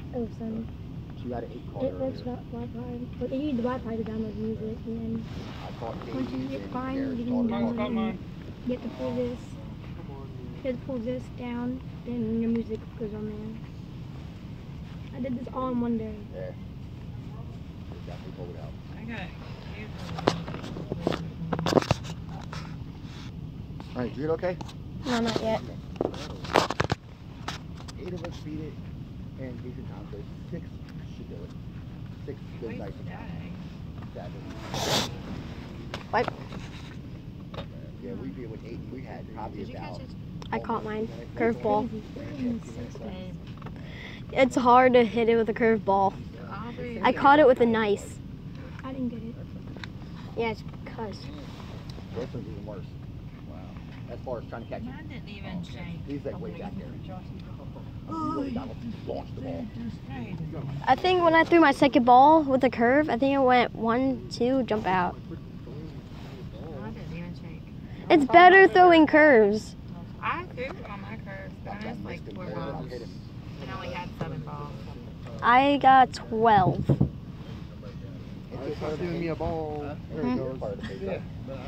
Oh, son. She got an 8 card. It works without Wi-Fi. But you need the Wi-Fi to download music, and then once you get fine, you can download it. And you have to pull this. You have to pull this down, then your music goes on there. I did this all in one day. Yeah. Definitely pull it out. I got it. All right, Jude, okay? No, not yet. 8 of us beat it, and decent time. So 6 should do it. 6 good nights. 7. What? Yeah, we beat it with 8. We had probably about. I caught mine. Curveball. It's hard to hit it with a curveball. I caught it with a nice. I didn't get it. Yeah, it's because. This one's even worse. Wow. As far as trying to catch it. Mine didn't even shake. He's like way back there. He really got to launch the ball. I think when I threw my second ball with the curve, I think it went 1, 2, jump out. Mine didn't even shake. It's better throwing curves. I threw on my curves, but I was like 4 balls. And I only had 7 balls. I got 12. It's just giving me a ball. There it goes. Yeah.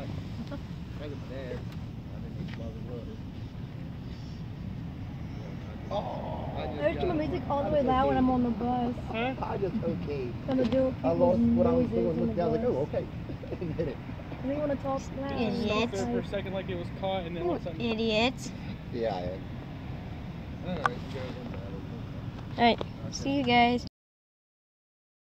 I turn my music all the way loud when I'm on the bus. I just okay. I'm gonna do I lost what I was doing. Looked down like, oh, okay. And hit it. They want to talk loud. Idiot. There for a second like it was caught and then all of a sudden. Idiot. Yeah, I am. Alright, see you guys.